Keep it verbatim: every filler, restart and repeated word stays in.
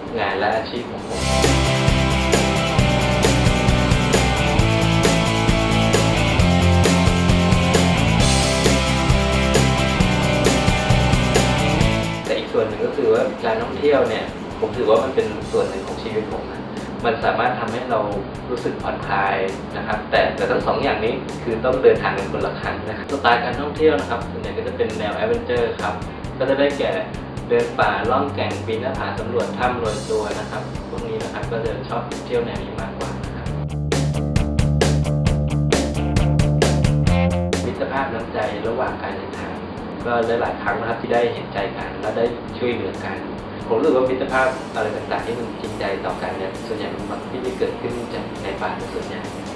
งานและอาชีพของผมแต่อีกส่วนหนึ่งก็คือว่าการท่องเที่ยวเนี่ยผมถือว่ามันเป็นส่วนหนึ่งของชีวิตผมนะมันสามารถทำให้เรารู้สึกผ่อนคลายนะครับแต่แต่ทั้งสองอย่างนี้คือต้องเดินทางกันคนละครั้งนะครับสไตล์การท่องเที่ยวนะครับส่วนใหญ่ก็จะเป็นแนวแอดเวนเจอร์ครับก็จะได้แก่เดินป่าล่องแก่งปีนหน้าผาสำรวจถ้ำโรยตัวนะครับพวกนี้นะครับก็จะชอบเที่ยวแนวนี้มากกว่านะครับมิตรภาพน้ำใจระหว่างการเดินทางก็หลายๆครั้งนะครับที่ได้เห็นใจกันและได้ช่วยเหลือกันผมรู้สึกว่ามิตรภาพอะไรต่างๆที่มันจริงใจต่อกันเนี่ยส่วนใหญ่มันมักที่จะเกิดขึ้นจากในป่าส่วนใหญ่